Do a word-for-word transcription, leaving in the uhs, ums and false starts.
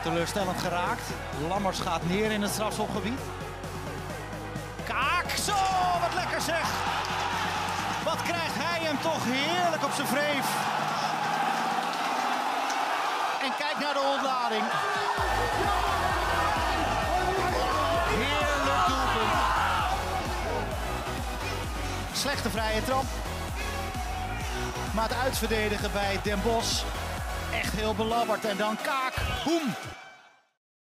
Teleurstellend geraakt. Lammers gaat neer in het strafschopgebied. Kaak, zo, wat lekker zeg. Wat krijgt hij hem toch heerlijk op zijn wreef. En kijk naar de ontlading. Heerlijk doelpunt. Slechte vrije trap. Maar het uitverdedigen bij Den Bosch echt heel belabberd. En dan Kaak, boem.